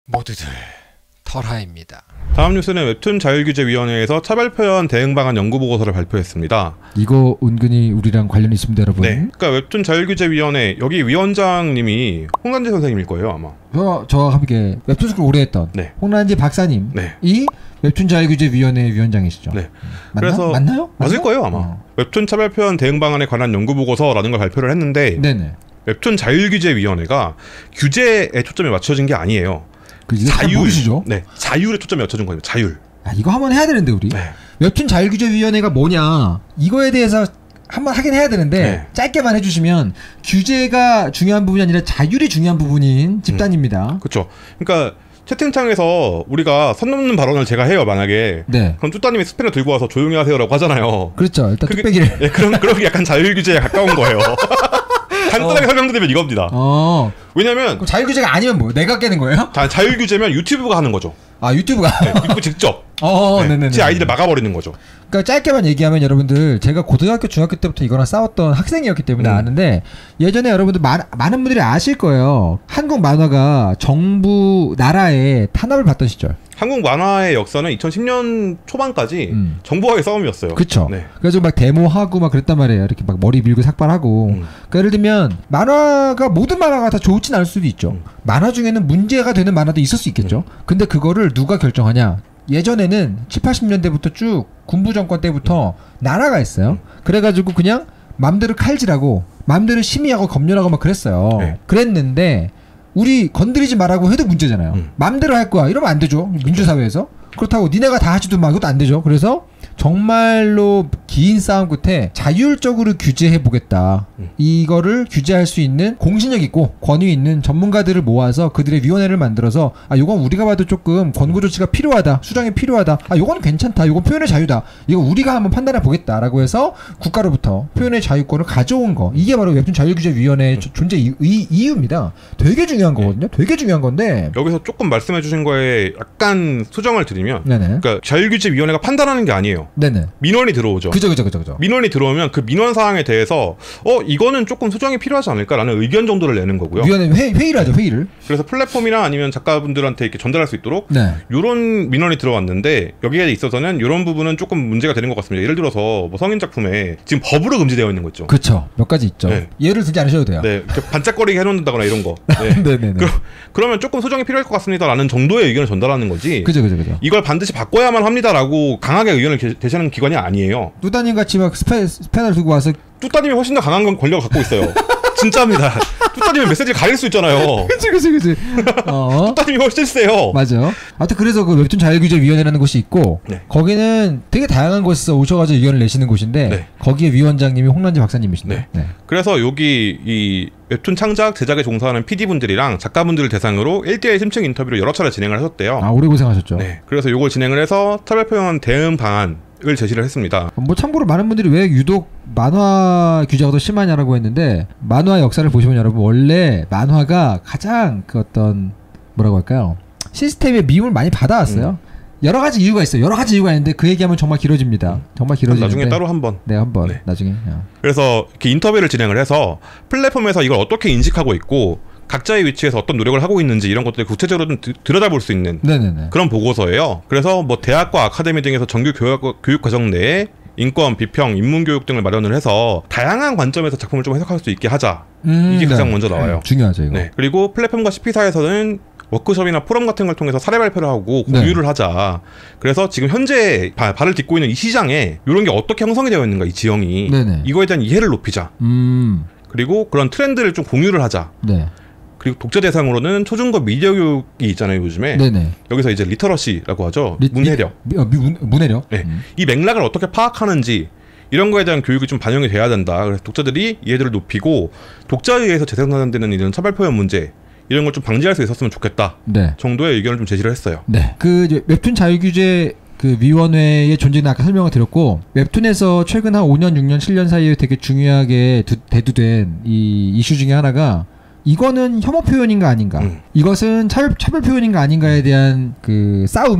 모두들 털하입니다. 다음 뉴스는 웹툰 자율규제위원회에서 차별표현 대응 방안 연구보고서를 발표했습니다. 이거 은근히 우리랑 관련이 있습니다, 여러분. 네, 그러니까 웹툰 자율규제위원회 여기 위원장님이 홍란재 선생님일 거예요, 아마. 저와 함께 웹툰 스쿨 오래 했던 네. 홍란재 박사님. 네. 이 웹툰 자율규제위원회 위원장이시죠. 네. 그래서 맞나요? 맞을 거예요, 아마. 웹툰 차별표현 대응 방안에 관한 연구보고서라는 걸 발표를 했는데, 네네. 웹툰 자율규제위원회가 규제에 초점이 맞춰진 게 아니에요. 자율이시죠? 네, 자율에 초점이 맞춰진 거예요. 자율. 야, 이거 한번 해야 되는데 우리. 네. 웹툰 자율규제위원회가 뭐냐 이거에 대해서 한번 하긴 해야 되는데 네. 짧게만 해주시면 규제가 중요한 부분이 아니라 자율이 중요한 부분인 집단입니다. 그렇죠. 그러니까 채팅창에서 우리가 선 넘는 발언을 제가 해요, 만약에. 네. 그럼 뚜따님이 스피너 들고 와서 조용히 하세요라고 하잖아요. 그렇죠. 일단 뚝배기를. 네, 그런 게 약간 자율규제에 가까운 거예요. 간단하게 설명드리면 이겁니다. 왜냐면 그럼 자율규제가 아니면 뭐예요? 내가 깨는 거예요? 자율규제면 유튜브가 하는 거죠. 아, 유튜브가? 네, 유튜브 직접. 네네네. 제 아이디를 막아버리는 거죠. 그러니까 짧게만 얘기하면 여러분들 제가 고등학교 중학교 때부터 이거랑 싸웠던 학생이었기 때문에 아는데 예전에 여러분들 많은 분들이 아실 거예요. 한국 만화가 정부 나라의 탄압을 받던 시절. 한국 만화의 역사는 2010년 초반까지 정부와의 싸움이었어요. 그렇죠. 네. 그래서 막 데모하고 막 그랬단 말이에요. 이렇게 막 머리 밀고 삭발하고. 그러니까 예를 들면 만화가 모든 만화가 다 좋진 않을 수도 있죠. 만화 중에는 문제가 되는 만화도 있을 수 있겠죠. 근데 그거를 누가 결정하냐? 예전에는 7, 80년대부터 쭉 군부 정권 때부터 나라가 있어요. 그래가지고 그냥 맘대로 칼질하고 맘대로 심의하고 검열하고 막 그랬어요. 네. 그랬는데 우리 건드리지 말라고 해도 문제잖아요. 맘대로 할 거야. 이러면 안 되죠. 민주사회에서. 그렇다고 니네가 다 하지도 마. 이것도 안 되죠. 그래서 정말로 긴 싸움 끝에 자율적으로 규제해보겠다. 이거를 규제할 수 있는 공신력 있고 권위 있는 전문가들을 모아서 그들의 위원회를 만들어서 요건 우리가 봐도 조금 권고 조치가 필요하다. 수정이 필요하다. 요건 괜찮다. 요건 표현의 자유다. 이거 우리가 한번 판단해보겠다라고 해서 국가로부터 표현의 자유권을 가져온 거. 이게 바로 웹툰 자율규제위원회의 존재 이유입니다. 되게 중요한 거거든요. 되게 중요한 건데 여기서 조금 말씀해 주신 거에 약간 수정을 드리면 그러니까 자율규제위원회가 판단하는 게 아니에요. 네네. 민원이 들어오죠. 그죠. 민원이 들어오면 그 민원 사항에 대해서 이거는 조금 수정이 필요하지 않을까라는 의견 정도를 내는 거고요. 위원회 회의를 하죠. 회의를. 그래서 플랫폼이나 아니면 작가분들한테 이렇게 전달할 수 있도록 이런 민원이 들어왔는데 여기에 있어서는 이런 부분은 조금 문제가 되는 것 같습니다. 예를 들어서 뭐 성인 작품에 지금 법으로 금지되어 있는 거 있죠. 그렇죠. 몇 가지 있죠. 네. 예를 들지 않으셔도 돼요. 네, 반짝거리게 해놓는다거나 이런 거. 네네네. 그러면 조금 수정이 필요할 것 같습니다라는 정도의 의견을 전달하는 거지. 그죠. 이걸 반드시 바꿔야만 합니다라고 강하게 의견을 제시하는 기관이 아니에요. 뚜따님 같이 막 스패너를 들고 와서 뚜따님이 훨씬 더 강한 권력을 갖고 있어요. 진짜입니다. 뚜따님은 메시지를 가릴 수 있잖아요. 그치. 뚜따님이 훨씬 세요. 맞아요. 하여튼 그래서 그 웹툰 자율규제위원회라는 곳이 있고 거기는 되게 다양한 곳에서 오셔가지고 의견을 내시는 곳인데 거기에 위원장님이 홍란재 박사님이신데. 그래서 여기 이 웹툰 창작, 제작에 종사하는 PD분들이랑 작가분들을 대상으로 1대1 심층 인터뷰를 여러 차례 진행을 하셨대요. 오래 고생하셨죠. 네. 그래서 이걸 진행을 해서 차별표현 대응 방안을 제시를 했습니다. 뭐 참고로 많은 분들이 왜 유독 만화 규제가 더 심하냐라고 했는데 만화 역사를 보시면 여러분 원래 만화가 가장 그 어떤 뭐라고 할까요? 시스템의 미움을 많이 받아왔어요. 여러 가지 이유가 있어요. 여러 가지 이유가 있는데 그 얘기하면 정말 길어집니다. 정말 길어지는데 나중에 따로 한번. 네, 한번. 나중에. 그래서 이렇게 인터뷰를 진행을 해서 플랫폼에서 이걸 어떻게 인식하고 있고 각자의 위치에서 어떤 노력을 하고 있는지 이런 것들을 구체적으로 좀 들여다볼 수 있는 그런 보고서예요. 그래서 뭐 대학과 아카데미 등에서 정규 교육 과정 내에 인권, 비평, 인문교육 등을 마련을 해서 다양한 관점에서 작품을 좀 해석할 수 있게 하자. 이게 가장 먼저 나와요. 중요하죠, 이거. 그리고 플랫폼과 CP사에서는 워크숍이나 포럼 같은 걸 통해서 사례 발표를 하고 공유를 하자. 그래서 지금 현재 발을 딛고 있는 이 시장에 이런 게 어떻게 형성이 되어 있는가, 이 지형이. 이거에 대한 이해를 높이자. 그리고 그런 트렌드를 좀 공유를 하자. 그리고 독자 대상으로는 초중고 미디어 교육이 있잖아요, 요즘에. 여기서 이제 리터러시라고 하죠. 문해력. 문해력. 이 맥락을 어떻게 파악하는지 이런 거에 대한 교육이 좀 반영이 돼야 된다. 그래서 독자들이 이해도를 높이고 독자에 의해서 재생산되는 이런 차별표현 문제 이런 걸 좀 방지할 수 있었으면 좋겠다. 정도의 의견을 좀 제시를 했어요. 그 웹툰 자율규제 그 위원회의 존재는 아까 설명을 드렸고 웹툰에서 최근 한 5년, 6년, 7년 사이에 되게 중요하게 대두된 이 이슈 중에 하나가 이거는 혐오 표현인가 아닌가 이것은 차별 표현인가 아닌가에 대한 그 싸움이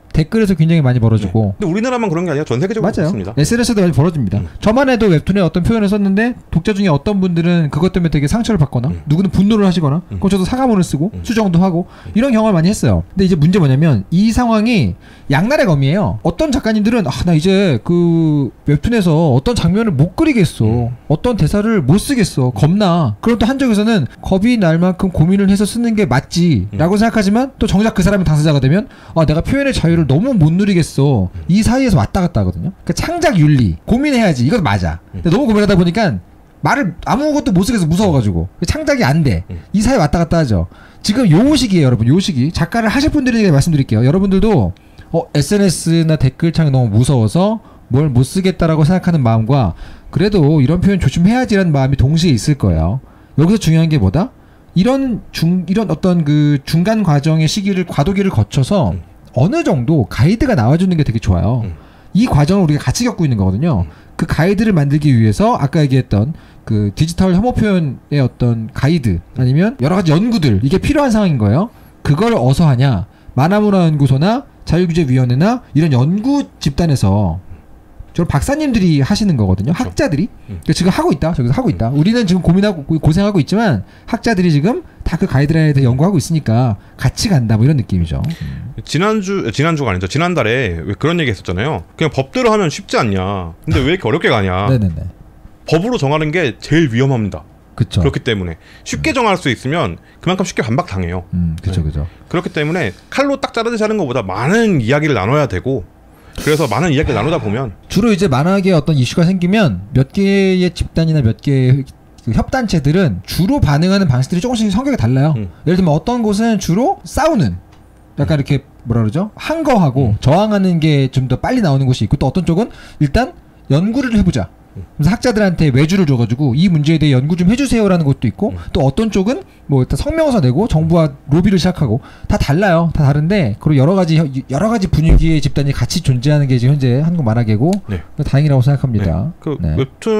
댓글에서 굉장히 많이 벌어지고. 근데 우리나라만 그런 게 아니라 전 세계적으로 맞아요. 그렇습니다. SNS도 많이 벌어집니다. 저만 해도 웹툰에 어떤 표현을 썼는데 독자 중에 어떤 분들은 그것 때문에 되게 상처를 받거나 누구는 분노를 하시거나 그럼 저도 사과문을 쓰고 수정도 하고 이런 경험을 많이 했어요. 근데 이제 문제 뭐냐면 이 상황이 양날의 검이에요. 어떤 작가님들은 나 이제 그 웹툰에서 어떤 장면을 못 그리겠어. 어떤 대사를 못 쓰겠어. 겁나. 그럼 또 한쪽에서는 겁이 날 만큼 고민을 해서 쓰는 게 맞지라고 생각하지만 또 정작 그 사람이 당사자가 되면 내가 표현의 자유를 너무 못 누리겠어. 이 사이에서 왔다 갔다 하거든요. 그러니까 창작 윤리 고민해야지. 이것도 맞아. 근데 너무 고민하다 보니까 말을 아무것도 못 쓰겠어. 무서워가지고 창작이 안 돼. 이 사이에 왔다 갔다 하죠. 지금 요 시기에요, 여러분. 요 시기 작가를 하실 분들에게 말씀드릴게요. 여러분들도 SNS나 댓글창이 너무 무서워서 뭘 못 쓰겠다라고 생각하는 마음과 그래도 이런 표현 조심해야지라는 마음이 동시에 있을 거예요. 여기서 중요한 게 뭐다? 이런 어떤 그 중간 과정의 시기를 과도기를 거쳐서 어느 정도 가이드가 나와주는 게 되게 좋아요. 이 과정을 우리가 같이 겪고 있는 거거든요. 그 가이드를 만들기 위해서 아까 얘기했던 그 디지털 혐오 표현의 어떤 가이드 아니면 여러 가지 연구들 이게 필요한 상황인 거예요. 그걸 어디서 하냐? 만화문화연구소나 자유규제위원회나 이런 연구 집단에서 저런 박사님들이 하시는 거거든요. 그렇죠. 학자들이 그러니까 지금 하고 있다. 저기서 하고 있다. 우리는 지금 고민하고 고생하고 있지만 학자들이 지금 다 그 가이드라인에 대해 연구하고 있으니까 같이 간다. 뭐 이런 느낌이죠. 지난주가 아니죠. 지난달에 왜 그런 얘기 했었잖아요. 그냥 법대로 하면 쉽지 않냐. 근데 왜 이렇게 어렵게 가냐. 네네네. 법으로 정하는 게 제일 위험합니다. 그쵸. 그렇기 때문에 쉽게 정할 수 있으면 그만큼 쉽게 반박당해요. 그죠, 그죠. 그렇기 때문에 칼로 딱 자르듯이 하는 것보다 많은 이야기를 나눠야 되고 그래서 많은 이야기를 나누다 보면 주로 이제 만화계 어떤 이슈가 생기면 몇 개의 집단이나 몇 개의 그 협단체들은 주로 반응하는 방식들이 조금씩 성격이 달라요. 예를 들면 어떤 곳은 주로 싸우는 약간 이렇게 뭐라 그러죠? 항거하고 저항하는 게 좀 더 빨리 나오는 곳이 있고 또 어떤 쪽은 일단 연구를 해보자. 그래서 학자들한테 외주를 줘가지고 이 문제에 대해 연구 좀 해주세요라는 것도 있고 또 어떤 쪽은 뭐 일단 성명서 내고 정부와 로비를 시작하고 다 달라요. 다 다른데 그리고 여러 가지 분위기의 집단이 같이 존재하는 게 지금 현재 한국 만화계고 네. 다행이라고 생각합니다. 네.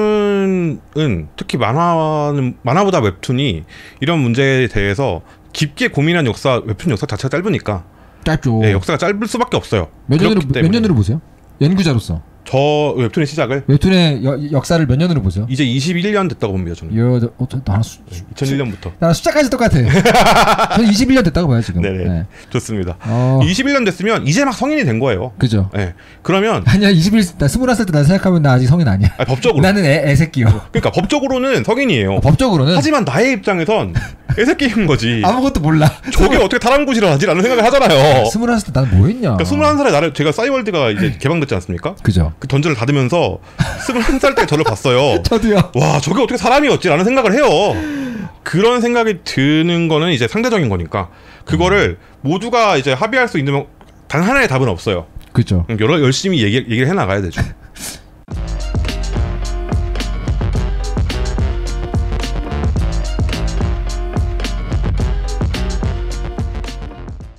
웹툰은 특히 만화보다 웹툰이 이런 문제에 대해서 깊게 고민한 웹툰 역사 자체가 짧으니까 짧죠. 네, 역사가 짧을 수밖에 없어요. 몇 년으로 보세요? 연구자로서. 저 웹툰의 시작을 웹툰의 역사를 몇 년으로 보세요? 이제 21년 됐다고 봅니다. 저는. 나는 2001년부터. 나는 숫자까지 똑같아. 저는 21년 됐다고 봐요 지금. 네네. 네. 좋습니다. 21년 됐으면 이제 막 성인이 된 거예요. 그죠. 네. 그러면 아니야 나 21살 때 나 생각하면 나 아직 성인 아니야. 아니, 법적으로. 나는 애새끼요. 그러니까 법적으로는 성인이에요. 법적으로는. 하지만 나의 입장에선 애새끼인 거지. 아무것도 몰라. 저게 어떻게 다람쥐를 하지라는 생각을 하잖아요. 21살 때 나는 뭐 했냐. 그러니까 21살에 나를 제가 싸이월드가 이제 개방됐지 않습니까? 그죠. 그 던전을 닫으면서 21살 때 저를 봤어요. 저도요. 와 저게 어떻게 사람이었지라는 생각을 해요. 그런 생각이 드는 거는 이제 상대적인 거니까 그거를 모두가 이제 합의할 수 있는 단 하나의 답은 없어요. 그죠. 열심히 얘기를 해 나가야 되죠.